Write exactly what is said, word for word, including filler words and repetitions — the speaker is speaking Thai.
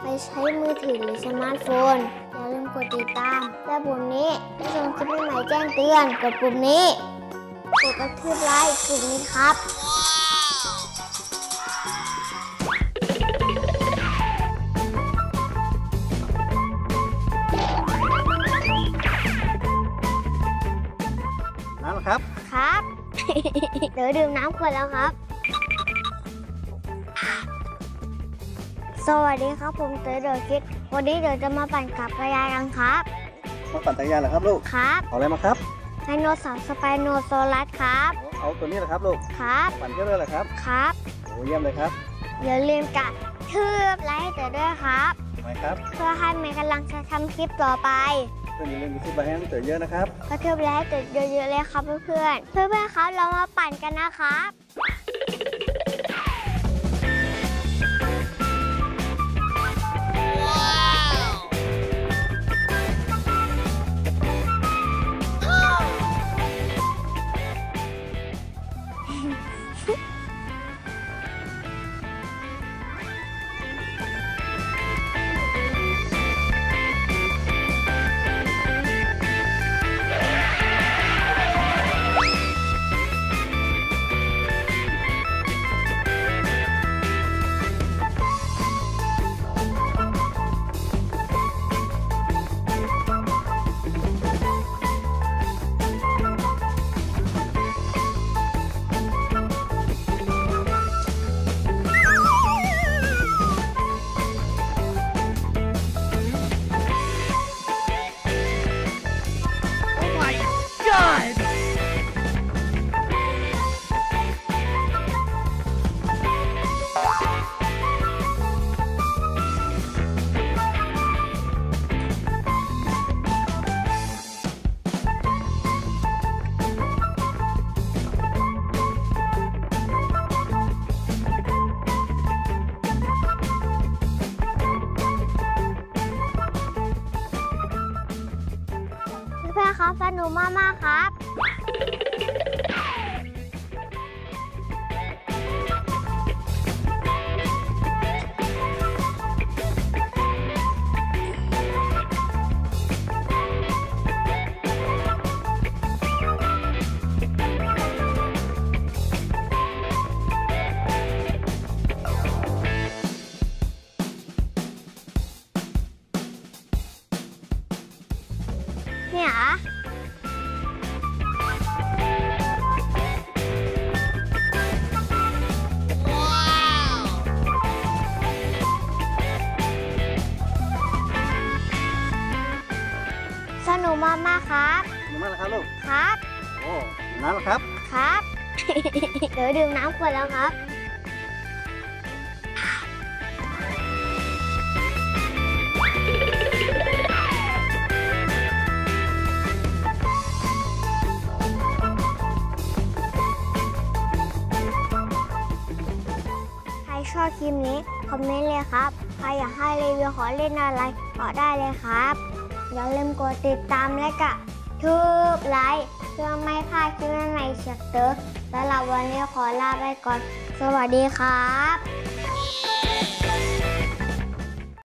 รใช้มือถือหรือสมาร์ทโฟนอย่าลืมกดติดตามและปุ่มนี้เพื่อชมคลิปใหม่แจ้งเตือนกดปุ่มนี้กดกระทืบไลค์ปุ่มนี้ครับน้ำครับครับ เดี๋ยวดื่มน้ำก่อนแล้วครับสวัสดีครับผมเต๋อเดอะคิดวันนี้เดี๋ยวจะมาปั่นจักรยานกันครับมาปั่นจักรยานเหรอครับลูกครับเอาอะไรมาครับไดโนเสาร์สไปโนซอรัสครับเอาตัวนี้เหรอครับลูกครับปั่นเยอะเลยเหรอครับครับโอ้เยี่ยมเลยครับอย่าลืมกดทืบไลค์ให้เต๋อด้วยครับทำไมครับเพื่อให้มีกำลังจะทำคลิปต่อไปเพื่อนอย่าลืมกดทืบไลค์ให้เต๋อเยอะนะครับกระทืบไลค์ให้เต๋อเยอะๆเลยครับเพื่อนๆเพื่อนๆครับเรามาปั่นกันนะครับเพื่อนๆครับสนุกมากๆครับเนี่ยสนุกมากมากครับสนุกมากนะครับลูกครับโอ้น้ำเหรอครับครับ เดี๋ยวดื่มน้ำก่อนแล้วครับชอบคลิปนี้คอมเมนต์เลยครับใครอยากให้รีวิวขอเล่นอะไรขอได้เลยครับอย่าลืมกดติดตามและก็ทืบไลค์เพื่อไม่พลาดคลิปใหม่ๆจากเต๋อสำหรับวันนี้ขอลาไปก่อนสวัสดีครับ